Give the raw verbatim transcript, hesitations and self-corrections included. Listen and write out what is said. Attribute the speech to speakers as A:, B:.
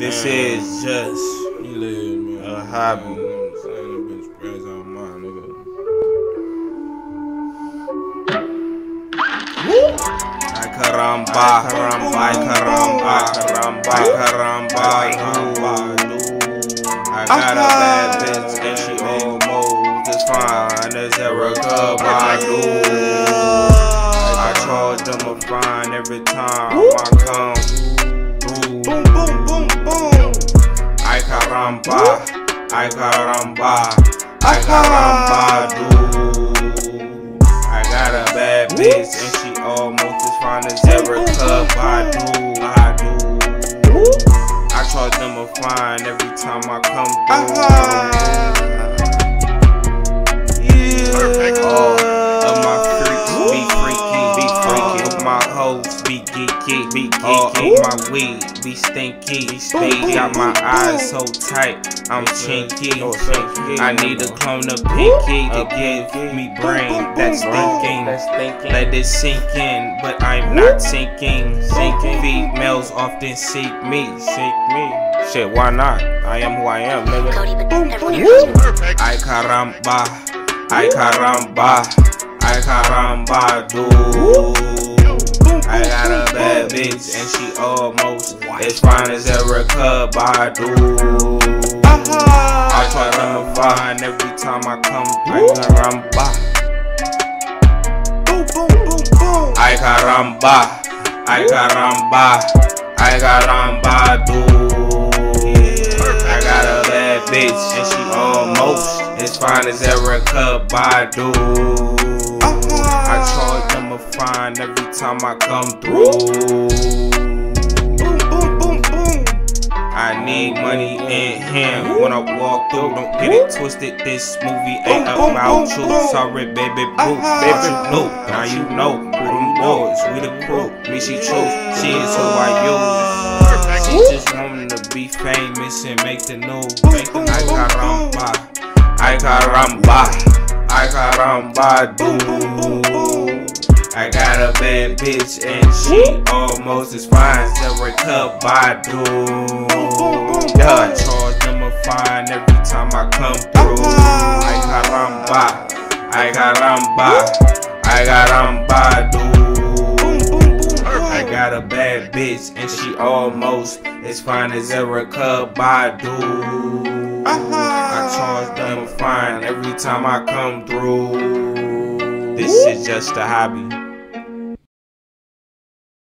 A: This is just
B: you live, man.
A: a hobby.
B: You know what I'm saying? That bitch spreads on mine, nigga.
A: Ay caramba, caramba, ay caramba, caramba, ay caramba, caramba. I got a bad bitch and she almost as fine as Erykah Badu. I charge them a fine every time I come through. Boom, boom, boom, boom. Ay caramba, ay caramba, ay caramba, do. I got a bad bitch and she almost as fine as Erykah Badu. Badu. I charge them a fine every time I come through. Yeah. All of my freaks be freaky, be freaky. All of my hoes be geeky, be geeky. All of my weed be stinky, be stinky. Got my eyes so tight, I'm chinky. I need a clone of Pinky to give me brain that's thinking. Let it sink in, but I'm not sinking. Sinking females often seek me, seek me. Shit, why not? I am who I am, nigga. Ay caramba, ay caramba, ay caramba, do. I got a bad bitch and she almost as fine as Erykah Badu. I try to find every time I come through. Ay caramba, ay caramba, ay caramba, do. I got a bad bitch and she almost as fine as Erykah Badu. I charge them a fine every time I come through. Boom, boom, boom, boom. I need money in hand when I walk through. Don't get it twisted, this movie ain't about you. Sorry, baby boo, baby blue. Now you know who them boys, we the crew. Me, she choose, she is who I use. She just wanted to be famous and make the news. Make the ay caramba, ay caramba, ay caramba, do. I got a bad bitch and she almost as fine as Erykah Badu. Yeah, I charge them a fine every time I come through. Ay caramba, ay caramba, ay caramba, do. I got a bad bitch and she almost as fine as Erykah Badu. I charge them a fine every time I come through. This is just a hobby.